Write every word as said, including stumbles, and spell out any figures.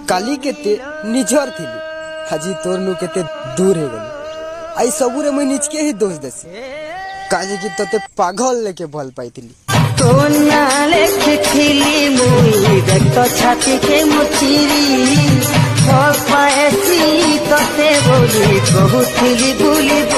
काली केते निजर थिली हाजी तोर नु केते दूर हे गली आई सबुरे मैं निजके ही दोष देसी काजे की तते पागल लेके भल पाइथिली तो ना लेखिथिली मुई देखतो छाती के मुचिरी हो पाएसी तते बोली बहुथिली बुली